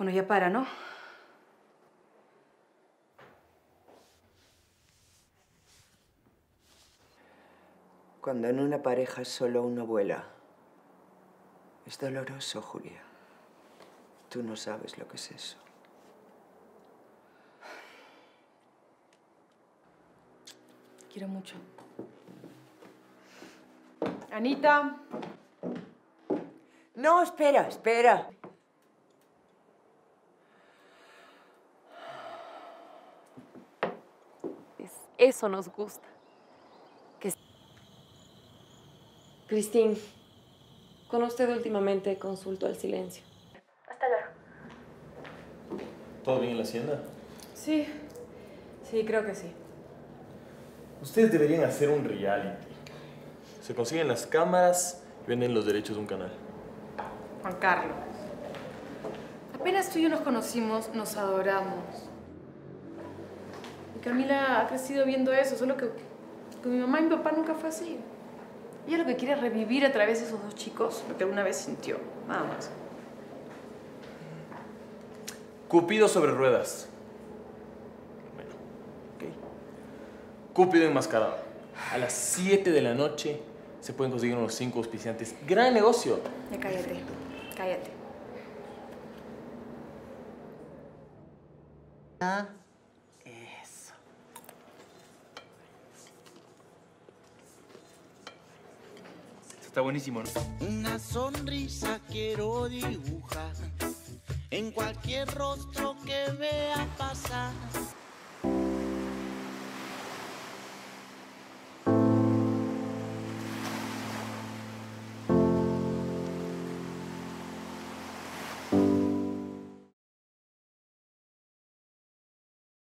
Bueno, ya para, ¿no? Cuando en una pareja solo uno vuela, es doloroso, Julia. Tú no sabes lo que es eso. Te quiero mucho. Anita. No, espera, espera. Eso nos gusta. Cristín, con usted últimamente consulto el silencio. Hasta luego. ¿Todo bien en la hacienda? Sí, creo que sí. Ustedes deberían hacer un reality. Se consiguen las cámaras y venden los derechos de un canal. Juan Carlos. Apenas tú y yo nos conocimos, nos adoramos. Y Camila ha crecido viendo eso, solo que con mi mamá y mi papá nunca fue así. Ella lo que quiere es revivir a través de esos dos chicos lo que alguna vez sintió, nada más. Cupido sobre ruedas. Bueno, ok. Cúpido enmascarado. A las 7 de la noche se pueden conseguir unos 5 auspiciantes. ¡Gran negocio! Ya cállate, cállate. Eso. Está buenísimo, ¿no? Una sonrisa quiero dibujar en cualquier rostro que vea pasar.